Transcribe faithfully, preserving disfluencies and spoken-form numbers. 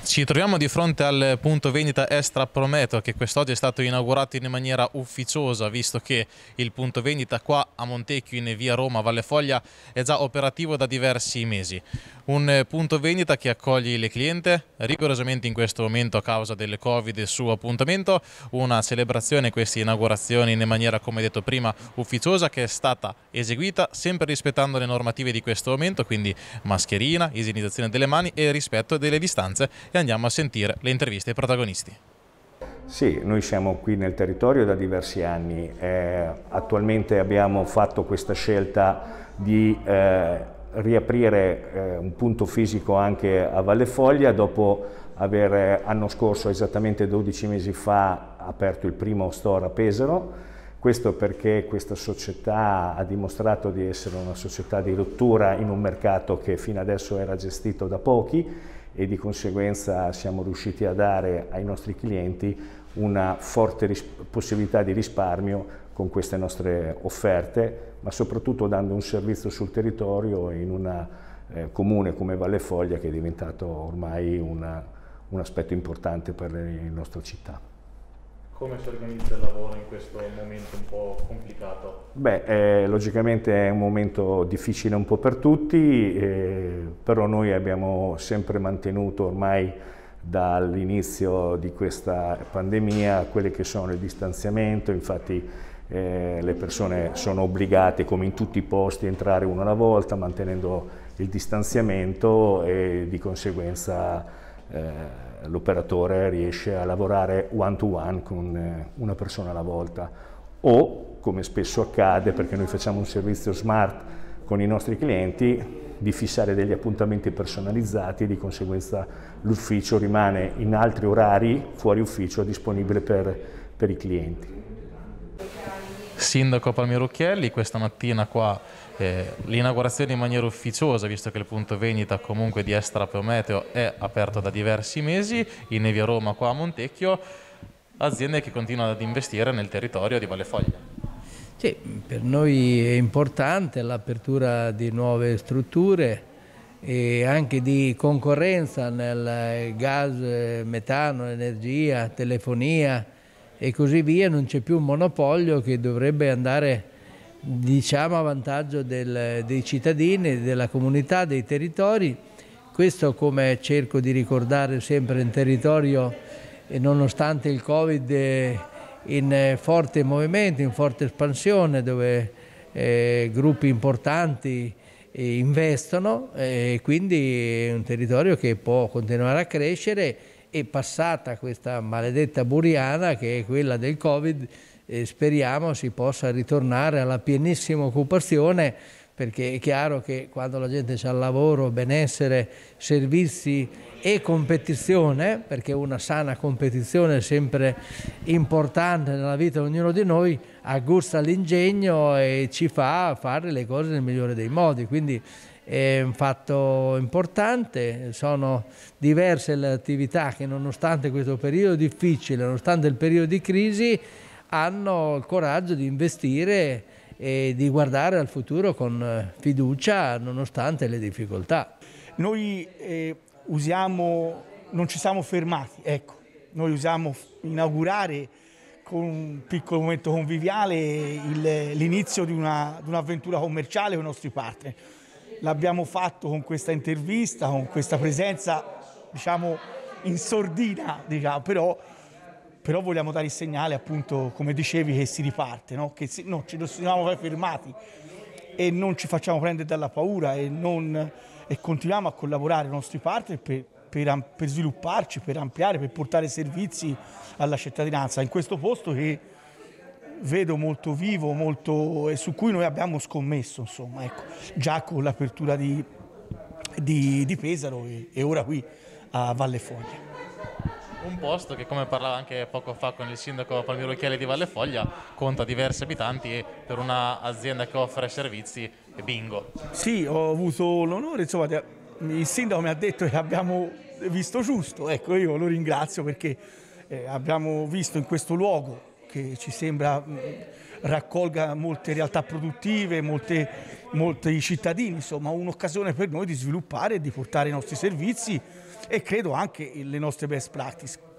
Ci troviamo di fronte al punto vendita Estra Prometeo, che quest'oggi è stato inaugurato in maniera ufficiosa, visto che il punto vendita qua a Montecchio in via Roma Valle Foglia è già operativo da diversi mesi. Un punto vendita che accoglie le cliente rigorosamente in questo momento a causa del Covid su appuntamento, una celebrazione, queste inaugurazioni in maniera, come detto prima, ufficiosa, che è stata eseguita sempre rispettando le normative di questo momento, quindi mascherina, igienizzazione delle mani e rispetto delle distanze. E andiamo a sentire le interviste ai protagonisti. Sì, noi siamo qui nel territorio da diversi anni, eh, attualmente abbiamo fatto questa scelta di eh, riaprire eh, un punto fisico anche a Valle Foglia dopo aver eh, anno scorso, esattamente dodici mesi fa, aperto il primo store a Pesaro. Questo perché questa società ha dimostrato di essere una società di rottura in un mercato che fino adesso era gestito da pochi, e di conseguenza siamo riusciti a dare ai nostri clienti una forte possibilità di risparmio con queste nostre offerte, ma soprattutto dando un servizio sul territorio in un eh, comune come Valle Foglia, che è diventato ormai una, un aspetto importante per la nostra città. Come si organizza il lavoro in questo momento un po' complicato? Beh, eh, logicamente è un momento difficile un po' per tutti, eh, però noi abbiamo sempre mantenuto ormai dall'inizio di questa pandemia quelli che sono il distanziamento. Infatti eh, le persone sono obbligate, come in tutti i posti, a entrare uno alla volta mantenendo il distanziamento, e di conseguenza eh, l'operatore riesce a lavorare one to one con una persona alla volta, o, come spesso accade, perché noi facciamo un servizio smart con i nostri clienti, di fissare degli appuntamenti personalizzati, e di conseguenza l'ufficio rimane in altri orari fuori ufficio disponibile per, per i clienti. Sindaco Palmiro Occhielli, questa mattina qua eh, l'inaugurazione in maniera ufficiosa, visto che il punto vendita comunque di Estra Prometeo è aperto da diversi mesi in via Roma qua a Montecchio, aziende che continuano ad investire nel territorio di Valle Foglia. Sì, per noi è importante l'apertura di nuove strutture e anche di concorrenza nel gas, metano, energia, telefonia e così via. Non c'è più un monopolio che dovrebbe andare, diciamo, a vantaggio del, dei cittadini, della comunità, dei territori. Questo, come cerco di ricordare sempre, in territorio, e nonostante il Covid, è in forte movimento, in forte espansione, dove eh, gruppi importanti eh, investono, e eh, quindi è un territorio che può continuare a crescere. E passata questa maledetta buriana che è quella del Covid, eh, speriamo si possa ritornare alla pienissima occupazione, perché è chiaro che quando la gente ha lavoro, benessere, servizi e competizione, perché una sana competizione è sempre importante nella vita di ognuno di noi, aggusta l'ingegno e ci fa fare le cose nel migliore dei modi. Quindi è un fatto importante, sono diverse le attività che, nonostante questo periodo difficile, nonostante il periodo di crisi, hanno il coraggio di investire e di guardare al futuro con fiducia nonostante le difficoltà. Noi eh, usiamo, non ci siamo fermati, ecco, noi usiamo inaugurare con un piccolo momento conviviale l'inizio di un'avventura commerciale con i nostri partner. L'abbiamo fatto con questa intervista, con questa presenza, diciamo, in sordina, diciamo, però, però vogliamo dare il segnale, appunto, come dicevi, che si riparte, no? Che si, no, ci non siamo fermati e non ci facciamo prendere dalla paura, e, non, e continuiamo a collaborare con i nostri partner per, per, per svilupparci, per ampliare, per portare servizi alla cittadinanza in questo posto che vedo molto vivo, molto, e su cui noi abbiamo scommesso, insomma, ecco, già con l'apertura di, di, di Pesaro e, e ora qui a Valle Foglia. Un posto che, come parlava anche poco fa con il sindaco Palmiro Occhielli di Valle Foglia, conta diversi abitanti, e per un'azienda che offre servizi è bingo. Sì, ho avuto l'onore, insomma, il sindaco mi ha detto che abbiamo visto giusto, ecco, io lo ringrazio perché eh, abbiamo visto in questo luogo che ci sembra raccolga molte realtà produttive, molte, molti cittadini, insomma un'occasione per noi di sviluppare e di portare i nostri servizi e credo anche le nostre best practice.